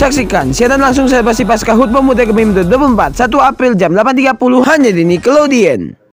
Saksikan siaran langsung selebrasi Paskah HUT Pemuda Kepemimpinan 24 1 April jam 8.30 hanya di Nickelodeon.